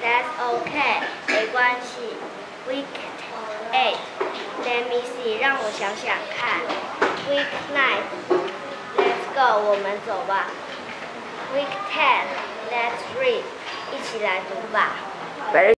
That's okay， 没关系。Week 8 Let me see， 让我想想看。Week 9 Let's go， 我们走吧。Week 10 Let's read， 一起来读吧。